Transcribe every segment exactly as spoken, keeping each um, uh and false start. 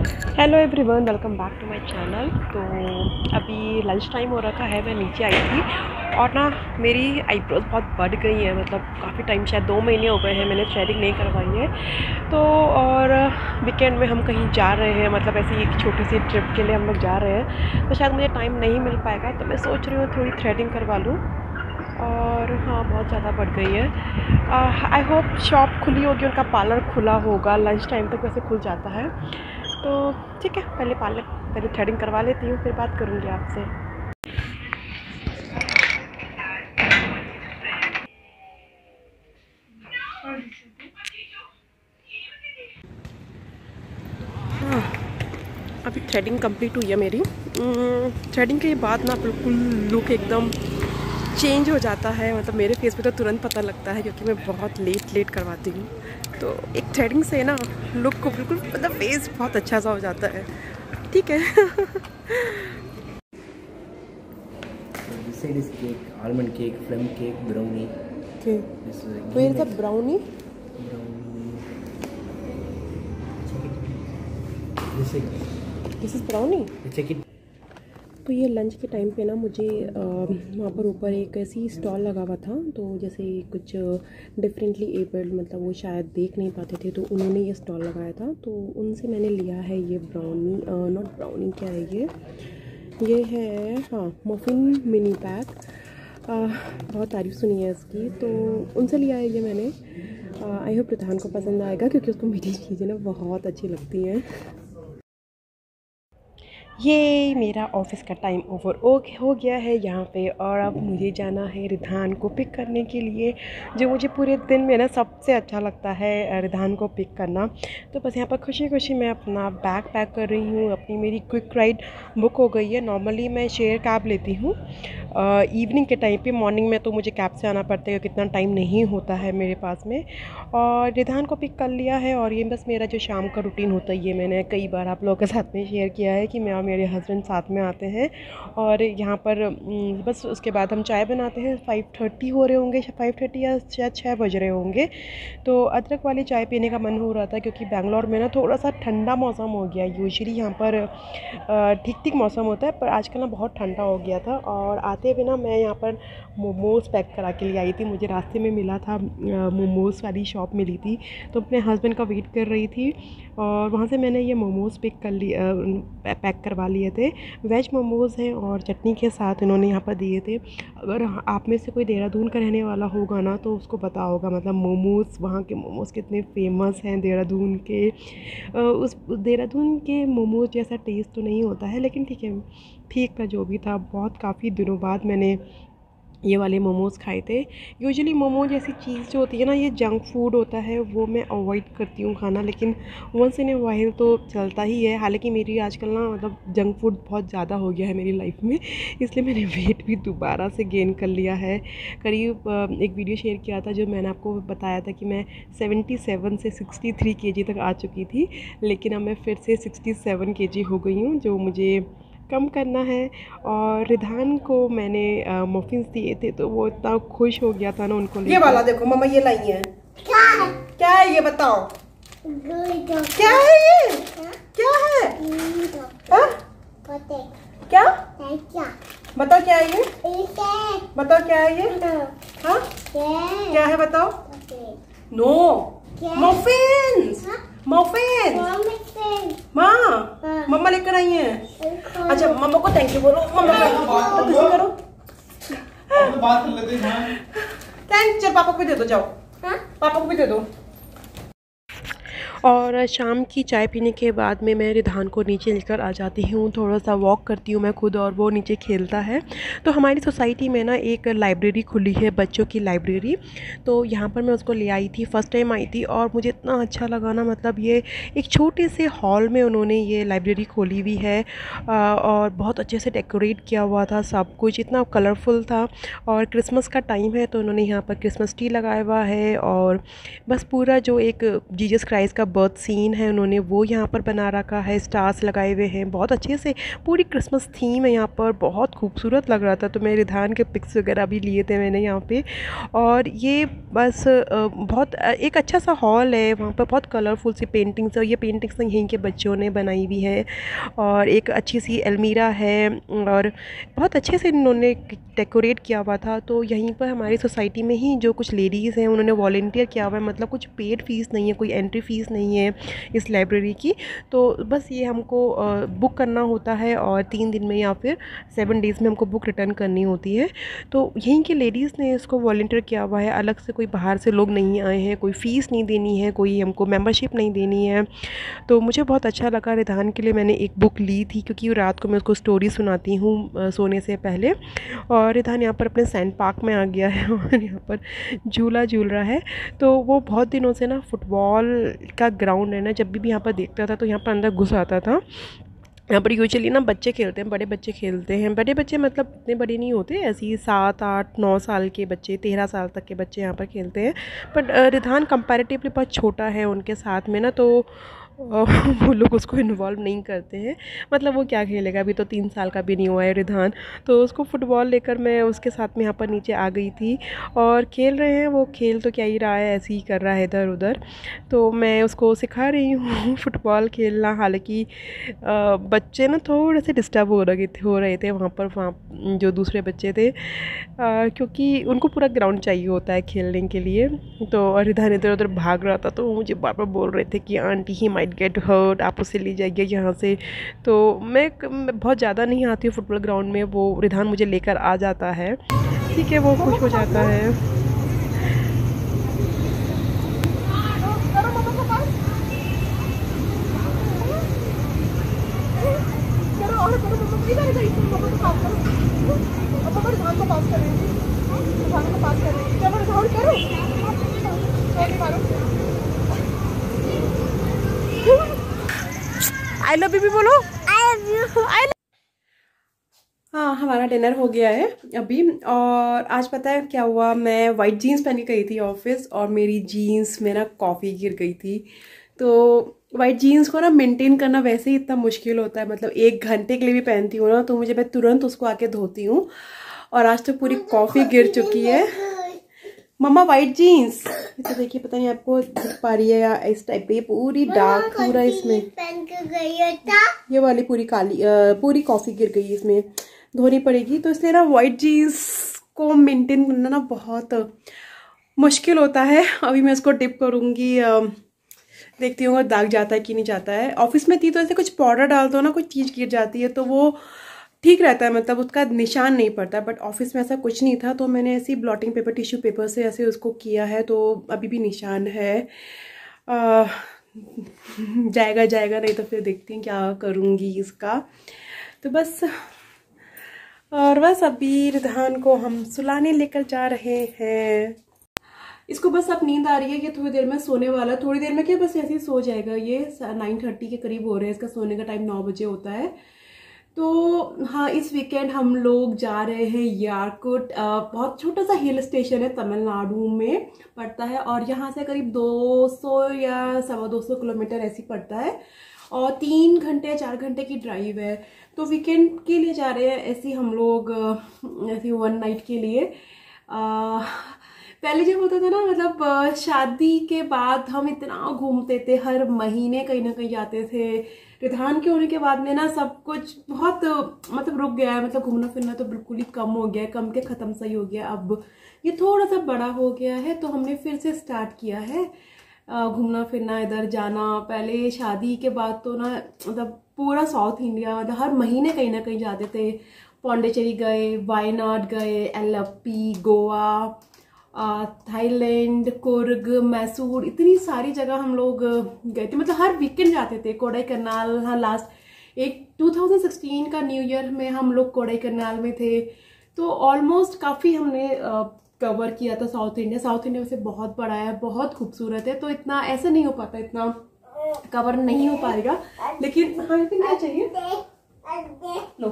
Hello everyone, welcome back to my channel. तो अभी lunch time हो रखा है, मैं नीचे आई थी और ना मेरी आईब्रोज बहुत बढ़ गई हैं। मतलब काफ़ी टाइम, शायद दो महीने हो गए हैं मैंने थ्रेडिंग नहीं करवाई है। तो और वीकेंड में हम कहीं जा रहे हैं, मतलब ऐसी एक छोटी सी ट्रिप के लिए हम लोग जा रहे हैं, तो शायद मुझे टाइम नहीं मिल पाएगा। तो मैं सोच रही हूँ थोड़ी थ्रेडिंग करवा लूँ। और हाँ, बहुत ज़्यादा बढ़ गई है। आई होप शॉप खुली होगी, उनका पार्लर खुला होगा, लंच टाइम तक वैसे खुल जाता है। तो ठीक है, पहले पार्लर पहले थ्रेडिंग करवा लेती हूँ, फिर बात करूँगी आपसे। हाँ, अभी थ्रेडिंग कंप्लीट हुई है मेरी। थ्रेडिंग के बाद ना बिल्कुल लुक एकदम चेंज हो जाता है। मतलब मेरे फेस पे तो तुरंत पता लगता है, क्योंकि मैं बहुत लेट लेट करवाती हूँ। तो एक थ्रेडिंग से ना लुक को बिल्कुल, मतलब फेस बहुत अच्छा सा हो जाता है। ठीक है। This side is cake, almond cake, plum cake, brownie. Okay. This is uh, Where is that brownie? brownie. Check it. This side. This is brownie. Check it. तो ये लंच के टाइम पे ना मुझे वहाँ पर ऊपर एक ऐसी स्टॉल लगा हुआ था। तो जैसे कुछ डिफरेंटली एबल्ड, मतलब वो शायद देख नहीं पाते थे, तो उन्होंने ये स्टॉल लगाया था। तो उनसे मैंने लिया है ये ब्राउनी, नॉट ब्राउनी, क्या है ये ये है हाँ मफिन मिनी पैक। बहुत तारीफ़ सुनी है इसकी, तो उनसे लिया है ये मैंने। आई होप रिधान को पसंद आएगा, क्योंकि उसको मीठी चीज़ें ना बहुत अच्छी लगती हैं। ये मेरा ऑफिस का टाइम ओवर हो गया है यहाँ पे, और अब मुझे जाना है रिधान को पिक करने के लिए, जो मुझे पूरे दिन में ना सबसे अच्छा लगता है, रिधान को पिक करना। तो बस यहाँ पर खुशी खुशी मैं अपना बैग पैक कर रही हूँ। अपनी मेरी क्विक राइड बुक हो गई है। नॉर्मली मैं शेयर कैब लेती हूँ इवनिंग के टाइम पे। मॉर्निंग में तो मुझे कैब से आना पड़ता है, कितना टाइम नहीं होता है मेरे पास में। और रिधान को पिक कर लिया है, और ये बस मेरा जो शाम का रूटीन होता है, ये मैंने कई बार आप लोगों के साथ में शेयर किया है कि मैं और मेरे हस्बैंड साथ में आते हैं। और यहाँ पर बस उसके बाद हम चाय बनाते हैं। फाइव थर्टी हो रहे होंगे, फाइव थर्टी या शायद छः बज रहे होंगे। तो अदरक वाली चाय पीने का मन हो रहा था, क्योंकि बेंगलोर में ना थोड़ा सा ठंडा मौसम हो गया। यूजुअली यहाँ पर ठीक ठीक मौसम होता है, पर आजकल ना बहुत ठंडा हो गया था। और आते हुए ना मैं यहाँ पर मोमोज़ पैक करा के लिए आई थी। मुझे रास्ते में मिला था, मोमोज़ वाली शॉप मिली थी, तो अपने हस्बैंड का वेट कर रही थी, और वहाँ से मैंने ये मोमोज़ पिक कर लिए, पैक करवा लिए थे। वेज मोमोज़ हैं और चटनी के साथ इन्होंने यहाँ पर दिए थे। अगर आप में से कोई देहरादून का रहने वाला होगा ना, तो उसको पता होगा, मतलब मोमोज़, वहाँ के मोमोज़ कितने फेमस हैं देहरादून के। उस देहरादून के मोमोज़ जैसा टेस्ट तो नहीं होता है, लेकिन ठीक है, ठीक था जो भी था। बहुत काफ़ी दिनों बाद मैंने ये वाले मोमोज़ खाए थे। यूजुअली मोमोज ऐसी चीज़ जो होती है ना, ये जंक फूड होता है, वो मैं अवॉइड करती हूँ खाना, लेकिन वंस इन ए वाइल तो चलता ही है। हालांकि मेरी आजकल ना, मतलब जंक फूड बहुत ज़्यादा हो गया है मेरी लाइफ में, इसलिए मैंने वेट भी दोबारा से गेन कर लिया है। करीब एक वीडियो शेयर किया था, जो मैंने आपको बताया था कि मैं सेवेंटी सेवन से सिक्सटी थ्री केजी तक आ चुकी थी, लेकिन अब मैं फिर से सिक्सटी सेवन केजी हो गई हूँ, जो मुझे कम करना है। और रिधान को मैंने मफिन्स दिए थे, तो वो इतना खुश हो गया था ना उनको। ये वाला देखो मम्मा, ये लाई है। क्या है क्या है ये बताओ, क्या है ये, क्या है हा? क्या बताओ, क्या है ये, बताओ क्या है ये, हाँ क्या है बताओ। नो, मफिन्स, मफिन्स माँ, मम्मा लेकर आई हैं। अच्छा, मम्मा को थैंक यू बोलो, मम्मा को किसी करो, बात कर लेते हैं। थैंक, चल पापा को भी दे दो, जाओ पापा को भी दे दो। और शाम की चाय पीने के बाद में मैं रिधान को नीचे लेकर आ जाती हूँ। थोड़ा सा वॉक करती हूँ मैं खुद, और वो नीचे खेलता है। तो हमारी सोसाइटी में ना एक लाइब्रेरी खुली है, बच्चों की लाइब्रेरी। तो यहाँ पर मैं उसको ले आई थी, फ़र्स्ट टाइम आई थी, और मुझे इतना अच्छा लगा ना। मतलब ये एक छोटे से हॉल में उन्होंने ये लाइब्रेरी खोली हुई है, और बहुत अच्छे से डेकोरेट किया हुआ था, सब कुछ इतना कलरफुल था। और क्रिसमस का टाइम है, तो उन्होंने यहाँ पर क्रिसमस ट्री लगाया हुआ है, और बस पूरा जो एक जीसस क्राइस्ट का बर्थ सीन है उन्होंने वो यहाँ पर बना रखा है, स्टार्स लगाए हुए हैं बहुत अच्छे से, पूरी क्रिसमस थीम है यहाँ पर, बहुत खूबसूरत लग रहा था। तो मैं रिधान के पिक्स वगैरह भी लिए थे मैंने यहाँ पे। और ये बस बहुत एक अच्छा सा हॉल है, वहाँ पर बहुत कलरफुल सी पेंटिंग्स है, ये पेंटिंग्स यहीं के बच्चों ने बनाई हुई है। और एक अच्छी सी अलमीरा है और बहुत अच्छे से इन्होंने डेकोरेट किया हुआ था। तो यहीं पर हमारी सोसाइटी में ही जो कुछ लेडीज़ हैं उन्होंने वॉलंटियर किया हुआ है, मतलब कुछ पेड फीस नहीं है, कोई एंट्री फ़ीस नहीं है इस लाइब्रेरी की। तो बस ये हमको बुक करना होता है और तीन दिन में या फिर सेवन डेज़ में हमको बुक रिटर्न करनी होती है। तो यहीं की लेडीज़ ने इसको वॉलंटियर किया हुआ है, अलग से कोई बाहर से लोग नहीं आए हैं, कोई फ़ीस नहीं देनी है, कोई हमको मेंबरशिप नहीं देनी है। तो मुझे बहुत अच्छा लगा। रिधान के लिए मैंने एक बुक ली थी क्योंकि रात को मैं उसको स्टोरी सुनाती हूँ सोने से पहले। और रिधान यहाँ पर अपने सैंड पार्क में आ गया है और यहाँ पर झूला झूल रहा है। तो वो बहुत दिनों से ना फुटबॉल का ग्राउंड है ना, जब भी, भी यहाँ पर देखता था तो यहाँ पर अंदर घुस आता था। यहाँ पर यूजुअली ना बच्चे खेलते हैं, बड़े बच्चे खेलते हैं, बड़े बच्चे मतलब इतने बड़े नहीं होते, ऐसे ही सात आठ नौ साल के बच्चे, तेरह साल तक के बच्चे यहाँ पर खेलते हैं। बट रिधान कंपैरेटिवली बहुत छोटा है उनके साथ में ना, तो वो लोग उसको इन्वॉल्व नहीं करते हैं। मतलब वो क्या खेलेगा, अभी तो तीन साल का भी नहीं हुआ है रिधान। तो उसको फ़ुटबॉल लेकर मैं उसके साथ में यहाँ पर नीचे आ गई थी और खेल रहे हैं। वो खेल तो क्या ही रहा है, ऐसे ही कर रहा है इधर उधर। तो मैं उसको सिखा रही हूँ फ़ुटबॉल खेलना। हालांकि बच्चे ना थोड़े से डिस्टर्ब हो रहे थे हो रहे थे वहाँ पर, वहाँ जो दूसरे बच्चे थे, आ, क्योंकि उनको पूरा ग्राउंड चाहिए होता है खेलने के लिए। तो रिधान इधर उधर भाग रहा था, तो वो मुझे बार बार बोल रहे थे कि aunty he might get hurt, आप उसे ले जाइए यहाँ से। तो मैं, मैं बहुत ज़्यादा नहीं आती हूँ फुटबॉल ग्राउंड में, वो रिधान मुझे लेकर आ जाता है, ठीक है, वो खुश हो जाता है। आई लव यू भी बोलो, I love you, I love. हाँ, हमारा डिनर हो गया है अभी। और आज पता है क्या हुआ, मैं वाइट जीन्स पहन के गई थी ऑफिस और मेरी जीन्स में ना कॉफ़ी गिर गई थी। तो वाइट जीन्स को ना मेंटेन करना वैसे ही इतना मुश्किल होता है, मतलब एक घंटे के लिए भी पहनती हूँ ना तो मुझे, मैं तुरंत उसको आके धोती हूँ। और आज तो पूरी कॉफ़ी गिर चुकी है। मम्मा वाइट जीन्स, तो देखिए, पता नहीं आपको दिख पा रही है या इस टाइप पे, ये पूरी डार्क पूरा इसमें ये वाली पूरी काली पूरी कॉफ़ी गिर गई, इसमें धोनी पड़ेगी। तो इसलिए ना वाइट जीन्स को मेंटेन करना ना बहुत मुश्किल होता है। अभी मैं इसको डिप करूँगी, देखती हूँ दाग जाता है कि नहीं जाता है। ऑफिस में थी तो ऐसे कुछ पाउडर डाल दो ना, कुछ चीज़ गिर जाती है तो वो ठीक रहता है, मतलब उसका निशान नहीं पड़ता। बट ऑफिस में ऐसा कुछ नहीं था, तो मैंने ऐसी ब्लॉटिंग पेपर, टिश्यू पेपर से ऐसे उसको किया है, तो अभी भी निशान है। आ, जाएगा जाएगा नहीं तो फिर देखती हूँ क्या करूँगी इसका। तो बस, और बस अभी रिधान को हम सुलाने लेकर जा रहे हैं। इसको बस अब नींद आ रही है, ये थोड़ी देर में सोने वाला, थोड़ी देर में क्या बस ऐसे ही सो जाएगा। ये नाइन थर्टी के करीब हो रहे हैं, इसका सोने का टाइम नौ बजे होता है। तो हाँ, इस वीकेंड हम लोग जा रहे हैं यारकुट, बहुत छोटा सा हिल स्टेशन है, तमिलनाडु में पड़ता है और यहाँ से करीब दो सौ या सवा दो सौ किलोमीटर ऐसी पड़ता है और तीन घंटे चार घंटे की ड्राइव है। तो वीकेंड के लिए जा रहे हैं ऐसे हम लोग, ऐसे वन नाइट के लिए। आ, पहले जब होता था ना, मतलब शादी के बाद हम इतना घूमते थे, हर महीने कहीं ना कहीं जाते थे। रिधान के होने के बाद में ना सब कुछ बहुत मतलब रुक गया है, मतलब घूमना फिरना तो बिल्कुल ही कम हो गया है, कम के ख़त्म सा ही हो गया। अब ये थोड़ा सा बड़ा हो गया है तो हमने फिर से स्टार्ट किया है घूमना फिरना, इधर जाना। पहले शादी के बाद तो ना मतलब पूरा साउथ इंडिया, मतलब हर महीने कहीं ना कहीं जाते थे। पौंडीचेरी गए, वायनाड गए, एलपी, गोवा, थाईलैंड, कुर्ग, मैसूर, इतनी सारी जगह हम लोग गए थे, मतलब हर वीकेंड जाते थे। कोडाईकनाल, हाँ लास्ट एक टू थाउजेंड सिक्सटीन का न्यू ईयर में हम लोग कोडाईकनाल में थे। तो ऑलमोस्ट काफ़ी हमने कवर किया था साउथ इंडिया। साउथ इंडिया वैसे बहुत बड़ा है, बहुत खूबसूरत है, तो इतना ऐसे नहीं हो पाता, इतना कवर नहीं हो पाएगा। लेकिन हाँ, फिर क्या चाहिए लो,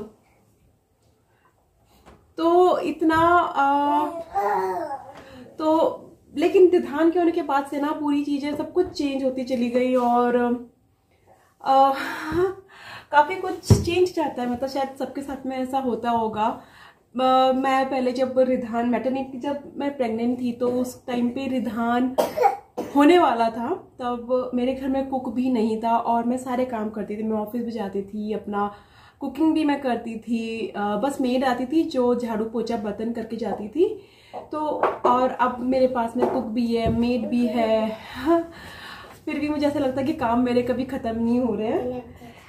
तो इतना आ, तो लेकिन रिधान के होने के बाद से ना पूरी चीज़ें सब कुछ चेंज होती चली गई और आ, काफ़ी कुछ चेंज जाता है, मतलब शायद सबके साथ में ऐसा होता होगा। आ, मैं पहले जब रिधान मैटरनिटी जब मैं प्रेग्नेंट थी तो उस टाइम पे रिधान होने वाला था, तब मेरे घर में कुक भी नहीं था और मैं सारे काम करती थी। मैं ऑफिस भी जाती थी, अपना कुकिंग भी मैं करती थी, आ, बस मेड आती थी जो झाड़ू पोछा बर्तन करके जाती थी। तो और अब मेरे पास में कुक भी है, मेड भी है, फिर भी मुझे ऐसा लगता है कि काम मेरे कभी ख़त्म नहीं हो रहे हैं।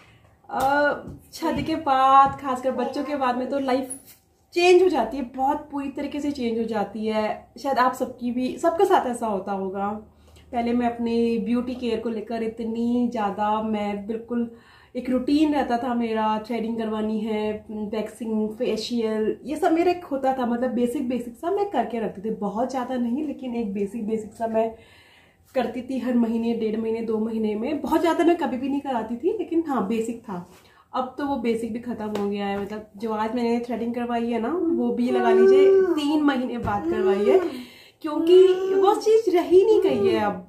शादी के बाद खासकर बच्चों के बाद में तो लाइफ चेंज हो जाती है, बहुत पूरी तरीके से चेंज हो जाती है। शायद आप सबकी भी सबके साथ ऐसा होता होगा। पहले मैं अपनी ब्यूटी केयर को लेकर इतनी ज़्यादा, मैं बिल्कुल एक रूटीन रहता था मेरा, थ्रेडिंग करवानी है, वैक्सिंग, फेशियल, ये सब मेरा एक होता था, मतलब बेसिक बेसिक सा मैं करके रखती थी, बहुत ज़्यादा नहीं लेकिन एक बेसिक बेसिक सा मैं करती थी हर महीने, डेढ़ महीने, दो महीने में। बहुत ज़्यादा मैं कभी भी नहीं कराती थी लेकिन हाँ बेसिक था। अब तो वो बेसिक भी ख़त्म हो गया है, मतलब जो आज मैंने थ्रेडिंग करवाई है ना वो भी लगा लीजिए तीन महीने बाद करवाई है, क्योंकि वो चीज़ रही नहीं गई है, अब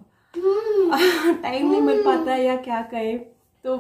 टाइम नहीं मिल पाता है या क्या कहें। तो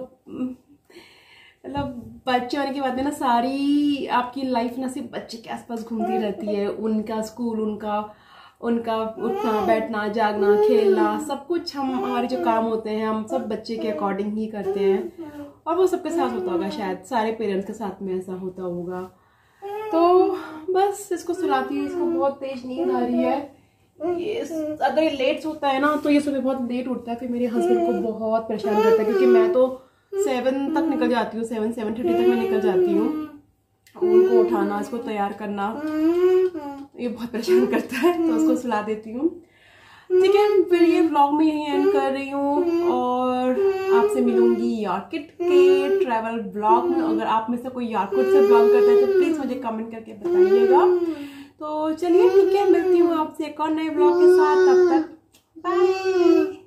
मतलब बच्चे होने के बाद में ना सारी आपकी लाइफ ना सिर्फ बच्चे के आसपास घूमती रहती है, उनका स्कूल, उनका उनका उठना बैठना जागना खेलना सब कुछ, हम हमारे जो काम होते हैं हम सब बच्चे के अकॉर्डिंग ही करते हैं और वो सबके साथ होता होगा, शायद सारे पेरेंट्स के साथ में ऐसा होता होगा। तो बस इसको सुलाती हूँ, इसको बहुत तेज नींद आ रही है। ये अगर ये लेट होता है ना तो ये सुबह बहुत लेट उठता है, फिर मेरे हस्बैंड को बहुत परेशान करता है क्योंकि मैं तो सेवन तक निकल जाती हूँ, सेवन सेवन थर्टी तक मैं निकल जाती हूँ। उनको उठाना, इसको तैयार करना, ये बहुत परेशान करता है, तो उसको सुला देती हूँ। ठीक है, फिर ये व्लॉग में यहीं एंड कर रही हूँ और आपसे मिलूंगी यार्किट के ट्रैवल ब्लॉग में। अगर आप में से कोई यार्किट से ब्लॉग करता है तो प्लीज मुझे कमेंट करके बताइएगा। तो चलिए ठीक है, मिलती हूँ आपसे एक और नए ब्लॉग के साथ, तब तक बाय।